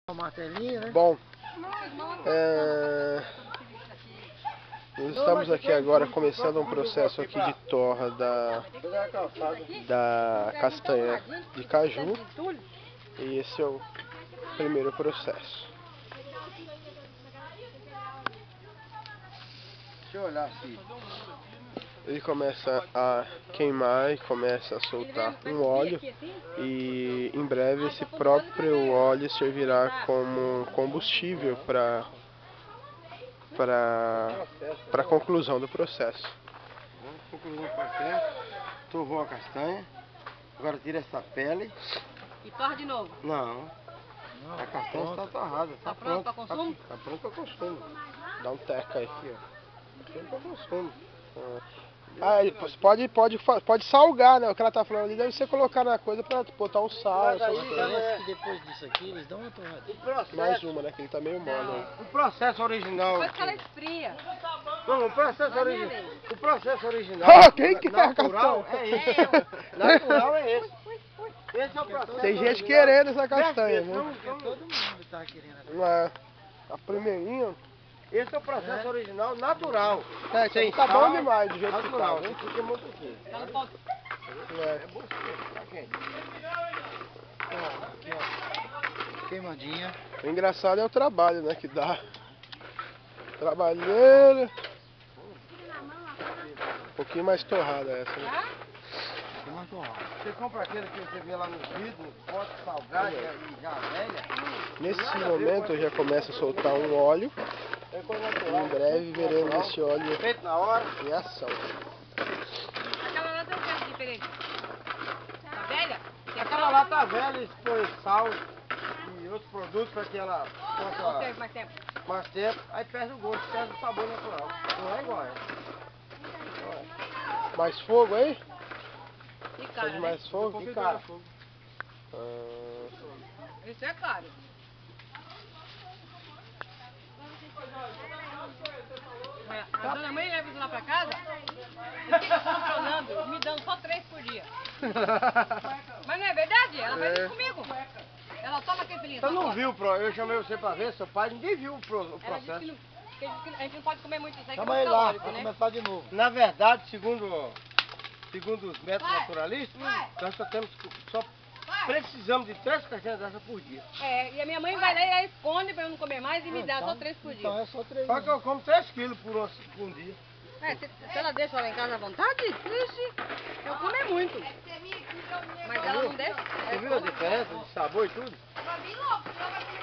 O martelinho, né? Bom, nós estamos aqui agora começando um processo aqui de torra da castanha de caju, e esse é o primeiro processo. Deixa eu olhar assim. Ele começa a queimar e começa a soltar um óleo, e em breve esse próprio óleo servirá como combustível para a conclusão do processo. Conclusão do processo. Torrou a castanha. Agora tira essa pele. E torra de novo? Não. A castanha está torrada. Está pronto para consumo? Está pronto para consumo. Dá um teca aí. Aqui, ó. Pronto para consumo. Pode salgar, né? O que ela tá falando ali deve ser colocar na coisa pra botar um sal. Parece que depois disso aqui eles dão uma torradinha. Mais uma, né? Que ele tá meio mole. O processo original. Depois que ela esfria. Não, o processo original. O processo original. Quem que natural é é esse. Natural é esse. Esse é o processo. Tem gente querendo essa castanha, né? Todo mundo tá querendo. A primeirinha. Esse é o processo original natural. Sem tá bom demais do jeito natural. que tá, Fica muito aqui. Ela pode... É bom tá quente. Aqui, ó. Queimadinha. O engraçado é o trabalho, né? Que dá. Trabalheira. Um pouquinho mais torrada essa, né? Você compra aquele que você vê lá no vidro, pote salgado e já velha. Nesse momento já começa a soltar um óleo. Em breve veremos esse óleo Feito na hora. em ação. Aquela lá tem um tempo diferente. Tá velha? Aquela lá tá velha, eles põem sal e outros produtos para que ela Mais possa tempo, mais tempo. mais tempo. Aí perde o gosto, perde o sabor natural. Não é igual. Mais fogo aí? E Precisa cara, de né? mais fogo? E cara, Isso é caro. A dona mãe leva isso lá pra casa e fica controlando, me dando só 3 por dia. Mas não é verdade? Ela faz isso comigo. Ela toma aquele filhinho. Você não viu, eu chamei você para ver, seu pai, ninguém viu o Ela disse processo. que a gente não pode comer muito isso aí, que é Chama muito ele lá, calórico, vai né? começar de novo. Na verdade, segundo os métodos naturalistas, nós só precisamos de 3 castanhas dessas por dia. É, e a minha mãe vai lá e ela esconde pra eu não comer mais e me dá só 3 por dia. Então é só 3. Só que eu como 3 quilos por um dia. É, se ela deixa ela em casa à vontade, ixi, eu como é muito. Mas ela não deixa. Você viu a diferença de sabor e tudo? Ela